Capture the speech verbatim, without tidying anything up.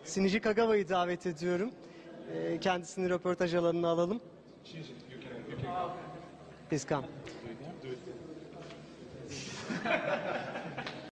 Shinichi Kagawa'yı davet ediyorum. Ee, kendisini röportaj alanına alalım. Please come.